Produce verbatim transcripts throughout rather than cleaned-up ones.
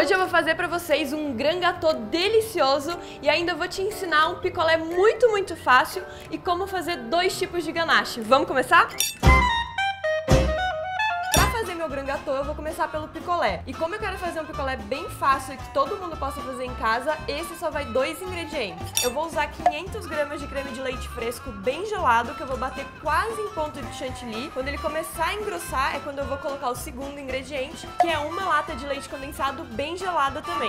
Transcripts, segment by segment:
Hoje eu vou fazer pra vocês um grand gâteau delicioso e ainda vou te ensinar um picolé muito, muito fácil e como fazer dois tipos de ganache. Vamos começar? Pra fazer meu grand gâteau, eu vou começar pelo picolé. E como eu quero fazer um picolé bem fácil e que todo mundo possa fazer em casa, esse só vai dois ingredientes. Eu vou usar quinhentas gramas de creme de leite fresco bem gelado, que eu vou bater quase em ponto de chantilly. Quando ele começar a engrossar, é quando eu vou colocar o segundo ingrediente, que é uma lata de leite condensado bem gelada também.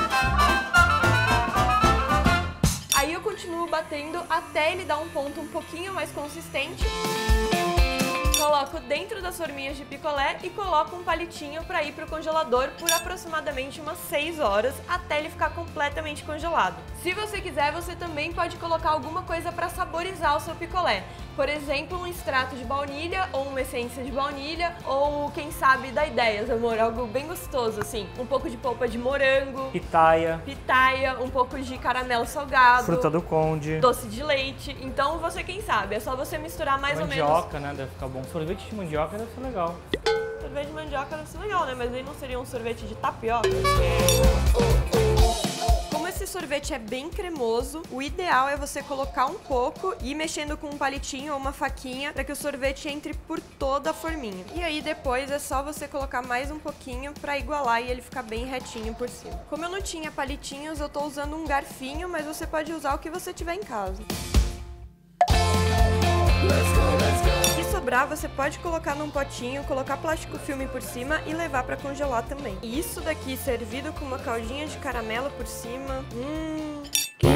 Aí eu continuo batendo até ele dar um ponto um pouquinho mais consistente. Coloco dentro das forminhas de picolé e coloco um palitinho para ir para o congelador por aproximadamente umas seis horas até ele ficar completamente congelado. Se você quiser, você também pode colocar alguma coisa para saborizar o seu picolé. Por exemplo, um extrato de baunilha ou uma essência de baunilha ou, quem sabe, dá ideias, amor, algo bem gostoso, assim. Um pouco de polpa de morango, pitaia, pitaia, um pouco de caramelo salgado, fruta do conde, doce de leite. Então, você, quem sabe, é só você misturar mais mandioca, ou menos. Mandioca, né? Deve ficar bom. Sorvete de mandioca deve ser legal. Sorvete de mandioca deve ser legal, né? Mas aí não seria um sorvete de tapioca? Como esse sorvete é bem cremoso, o ideal é você colocar um pouco e ir mexendo com um palitinho ou uma faquinha para que o sorvete entre por toda a forminha. E aí depois é só você colocar mais um pouquinho para igualar e ele ficar bem retinho por cima. Como eu não tinha palitinhos, eu tô usando um garfinho, mas você pode usar o que você tiver em casa. Se sobrar, você pode colocar num potinho, colocar plástico filme por cima e levar para congelar também. E isso daqui servido com uma caldinha de caramelo por cima. Hum...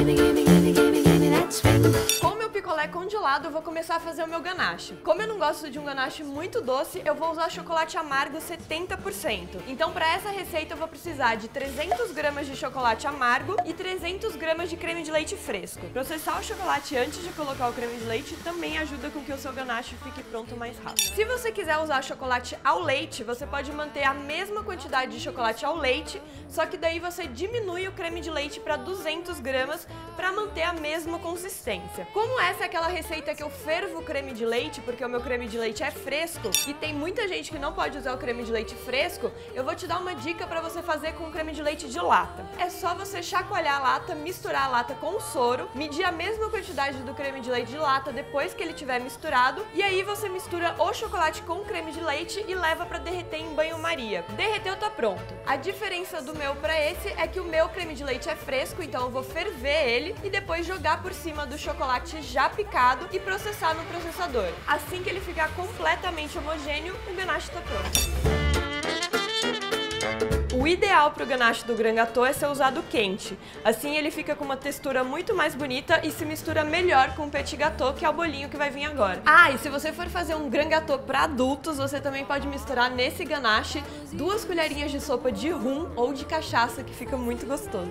Com o meu picolé congelado, eu vou começar a fazer o meu ganache. Como eu não gosto de um ganache muito doce, eu vou usar chocolate amargo setenta por cento. Então, para essa receita, eu vou precisar de trezentas gramas de chocolate amargo e trezentas gramas de creme de leite fresco. Processar o chocolate antes de colocar o creme de leite também ajuda com que o seu ganache fique pronto mais rápido. Se você quiser usar chocolate ao leite, você pode manter a mesma quantidade de chocolate ao leite, só que daí você diminui o creme de leite para duzentas gramas para manter a mesma consistência. Como essa é aquela receita que eu fervo o creme de leite, porque o meu creme de leite é fresco e tem muita gente que não pode usar o creme de leite fresco, eu vou te dar uma dica para você fazer com o creme de leite de lata. É só você chacoalhar a lata, misturar a lata com o soro, medir a mesma quantidade do creme de leite de lata depois que ele tiver misturado, e aí você mistura o chocolate com o creme de leite e leva para derreter em banho-maria. Derreteu, tá pronto. A diferença do meu para esse é que o meu creme de leite é fresco, então eu vou ferver ele e depois jogar por cima do chocolate já picado e processar no processador. Assim que ele ficar completamente homogêneo, o ganache tá pronto. O ideal para o ganache do grand gâteau é ser usado quente. Assim ele fica com uma textura muito mais bonita e se mistura melhor com o petit gâteau, que é o bolinho que vai vir agora. Ah, e se você for fazer um grand gâteau para adultos, você também pode misturar nesse ganache duas colherinhas de sopa de rum ou de cachaça, que fica muito gostoso.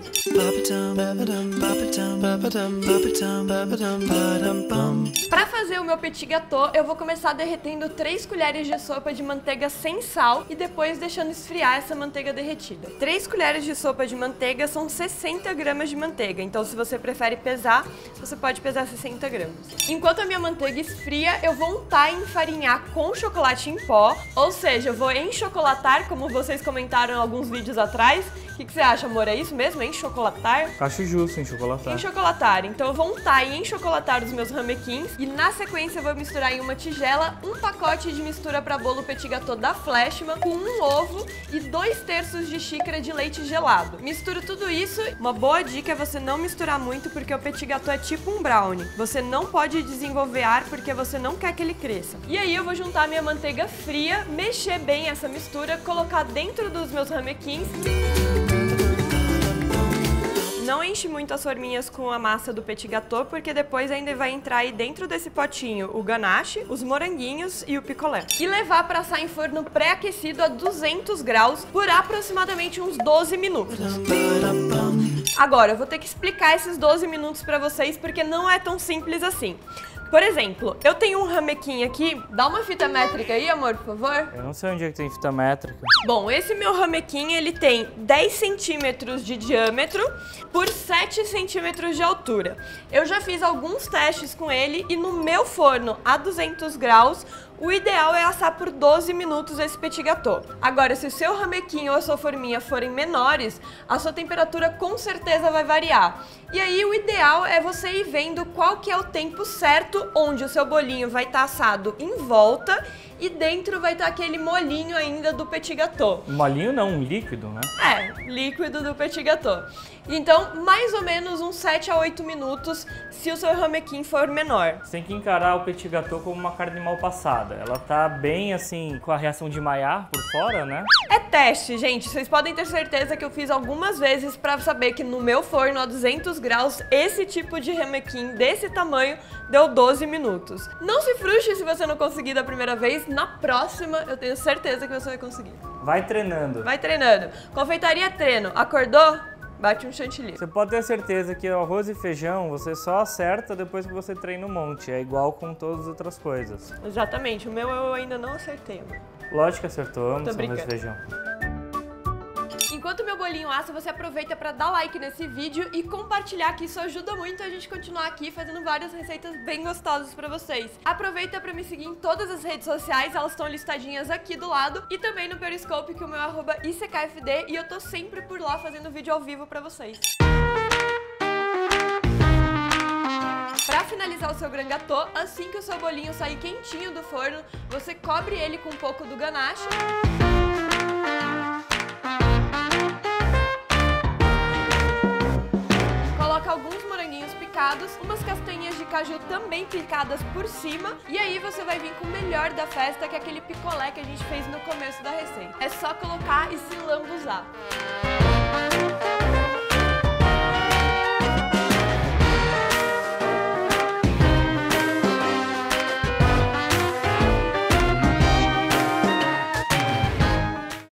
Para fazer o meu petit gâteau, eu vou começar derretendo três colheres de sopa de manteiga sem sal e depois deixando esfriar essa manteiga derretida. três colheres de sopa de manteiga são sessenta gramas de manteiga, então se você prefere pesar, você pode pesar sessenta gramas. Enquanto a minha manteiga esfria, eu vou untar e enfarinhar com chocolate em pó, ou seja, eu vou enchocolatar, como vocês comentaram em alguns vídeos atrás. O que, que você acha, amor? É isso mesmo? Enchocolatar? Acho justo, enchocolatar. Enchocolatar. Então eu vou untar e enchocolatar os meus ramequins e na sequência eu vou misturar em uma tigela um pacote de mistura para bolo petit gâteau da Flashman com um ovo e dois terços de xícara de leite gelado. Misturo tudo isso. Uma boa dica é você não misturar muito porque o petit gâteau é tipo um brownie. Você não pode desenvolver ar porque você não quer que ele cresça. E aí eu vou juntar minha manteiga fria, mexer bem essa mistura, colocar dentro dos meus ramequins. Não enche muito as forminhas com a massa do petit gâteau, porque depois ainda vai entrar aí dentro desse potinho o ganache, os moranguinhos e o picolé. E levar para assar em forno pré-aquecido a duzentos graus por aproximadamente uns doze minutos. Agora, eu vou ter que explicar esses doze minutos para vocês, porque não é tão simples assim. Por exemplo, eu tenho um ramequim aqui. Dá uma fita métrica aí, amor, por favor. Eu não sei onde é que tem fita métrica. Bom, esse meu ramequim, ele tem dez centímetros de diâmetro por sete centímetros de altura. Eu já fiz alguns testes com ele e no meu forno a duzentos graus, o ideal é assar por doze minutos esse petit gâteau. Agora, se o seu ramequim ou a sua forminha forem menores, a sua temperatura com certeza vai variar. E aí o ideal é você ir vendo qual que é o tempo certo onde o seu bolinho vai estar assado em volta e dentro vai estar aquele molinho ainda do petit gâteau. Molinho não, um líquido, né? É, líquido do petit gâteau. Então, mais ou menos uns sete a oito minutos se o seu ramequim for menor. Você tem que encarar o petit gâteau como uma carne mal passada. Ela tá bem assim, com a reação de Maillard por fora, né? É teste, gente. Vocês podem ter certeza que eu fiz algumas vezes pra saber que no meu forno a duzentos graus, esse tipo de ramequim desse tamanho deu doze minutos. Não se frustre se você não conseguir da primeira vez. Na próxima, eu tenho certeza que você vai conseguir. Vai treinando. Vai treinando. Confeitaria treino. Acordou? Bate um chantilly. Você pode ter certeza que o arroz e feijão você só acerta depois que você treina um monte. É igual com todas as outras coisas. Exatamente. O meu eu ainda não acertei, mano. Lógico que acertou. Amo Tô arroz e brincando. feijão. Enquanto o meu bolinho assa, você aproveita para dar like nesse vídeo e compartilhar, que isso ajuda muito a gente continuar aqui fazendo várias receitas bem gostosas para vocês. Aproveita para me seguir em todas as redes sociais, elas estão listadinhas aqui do lado, e também no Periscope, que o meu é arroba I C K F D, e eu tô sempre por lá fazendo vídeo ao vivo para vocês. Para finalizar o seu grand gâteau, assim que o seu bolinho sair quentinho do forno, você cobre ele com um pouco do ganache. Coloca alguns moranguinhos picados, umas castanhas de caju também picadas por cima, e aí você vai vir com o melhor da festa, que é aquele picolé que a gente fez no começo da receita. É só colocar e se lambuzar.